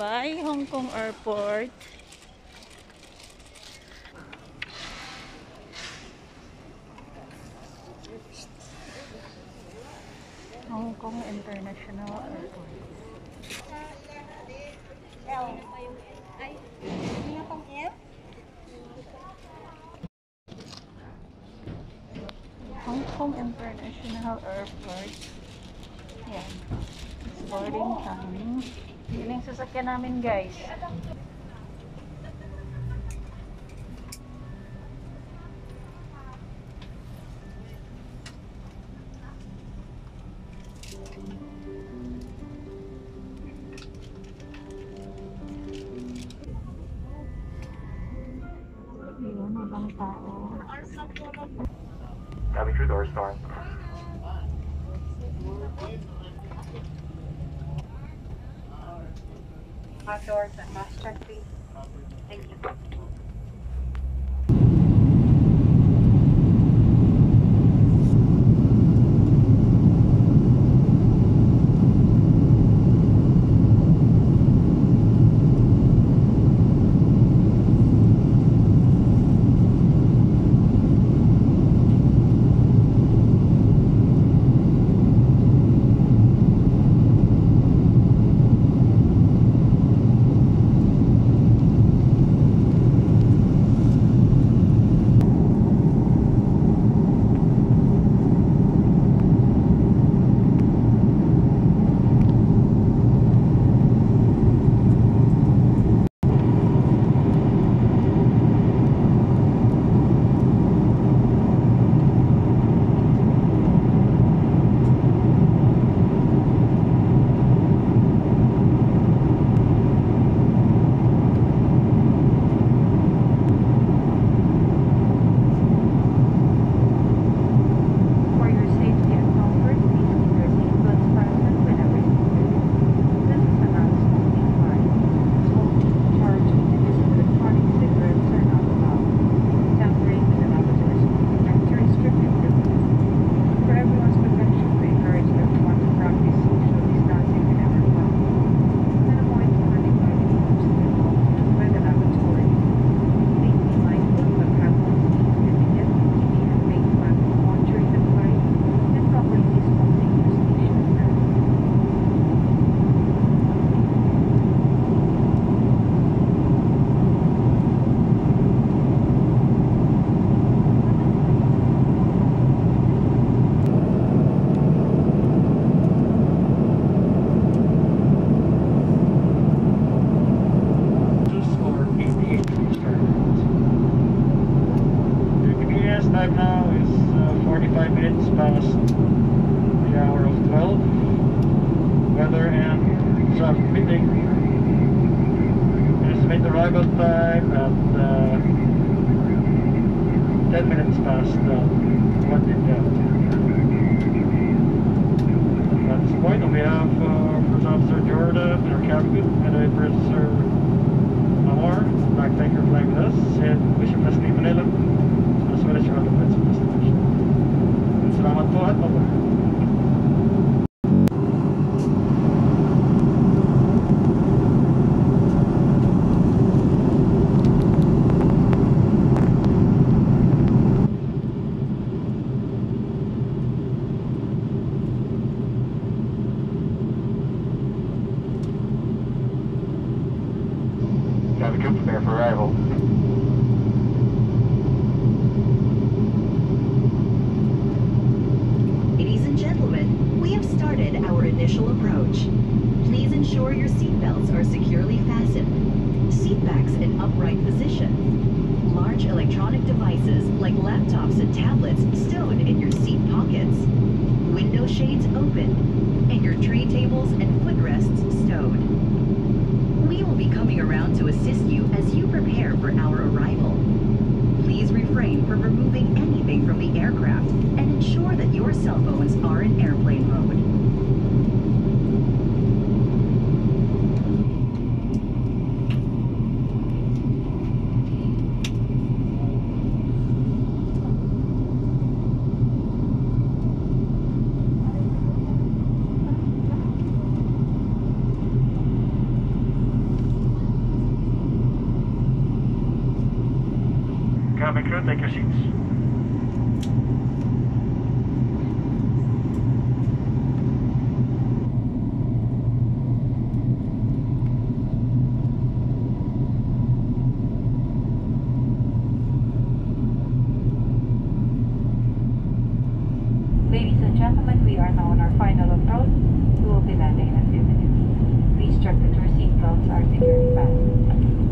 by Hong Kong Airport. Hong Kong International Airport. Hong Kong International Airport. Yan. It's boarding time. Yun yung sasakyan namin, guys. Yun, ibang tao. Cabin crew door storm. Outdoors and mask check, please. Thank you. Time now is 45 minutes past the hour of 12. Weather and traffic meeting. Estimate arrival time at 10 minutes past 1 p.m. At this point, on behalf of First Officer Jordan and our captain and First Officer Amar, I'd like to thank you for flying with us and wish you a blessed day in Manila, as well as your other friends of destination. Salamat po at bye-bye. Cabin crew, prepare for arrival. Ladies and gentlemen, we have started our initial approach. Please ensure your seatbelts are securely fastened. Seatbacks in upright position. Large electronic devices like laptops and tablets stowed in your seat pockets. Window shades open, and your tray tables and footrests stowed. We will be coming around to assist you as you prepare for our arrival. Please refrain from removing anything from the aircraft and ensure that your cell phones are in airplane mode. cabin crew, take your seats. Ladies and gentlemen, we are now on our final approach. We will be landing in a few minutes. Please check that your seatbelts are securely fastened.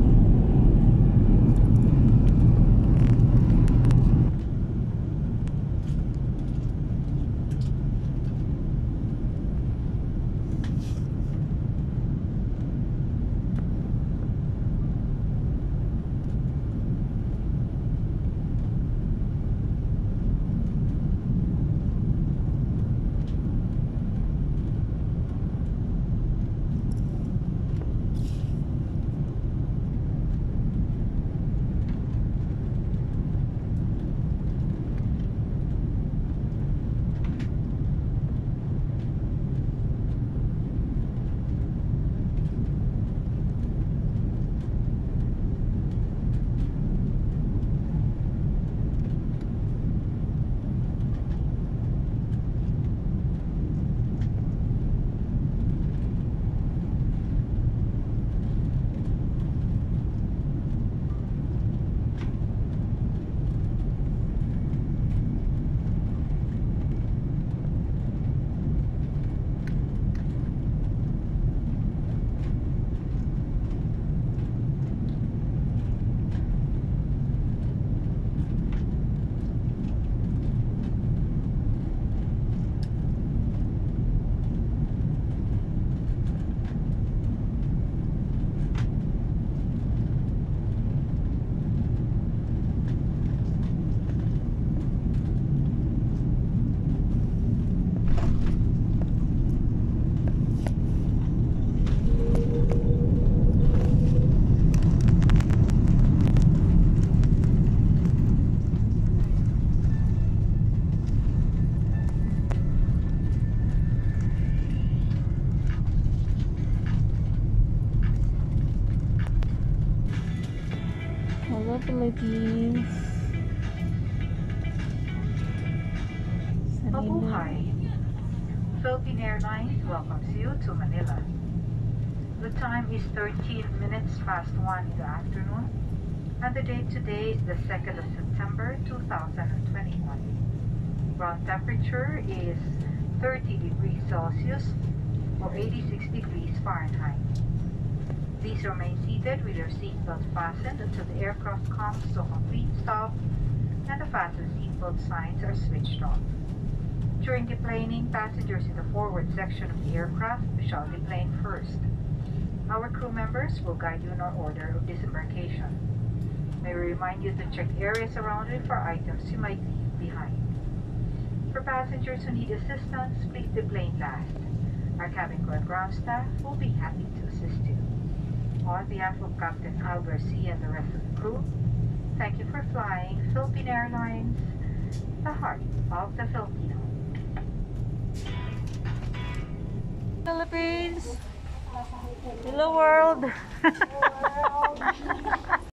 Hello, Philippines. Mabuhay! Philippine Airlines welcomes you to Manila. The time is 13 minutes past 1 in the afternoon, and the date today is the 2nd of September 2021. Ground temperature is 30 degrees Celsius or 86 degrees Fahrenheit. Please remain seated with your seatbelt fastened until the aircraft comes to a complete stop and the fasten seatbelt signs are switched off. During deplaning, passengers in the forward section of the aircraft shall deplane first. Our crew members will guide you in our order of disembarkation. May we remind you to check areas around you for items you might leave behind. For passengers who need assistance, please deplane last. Our cabin crew and ground staff will be happy to assist you. On behalf of Captain Al Garcia and the rest of the crew, thank you for flying Philippine Airlines, the heart of the Filipino. Philippines. Hello, world.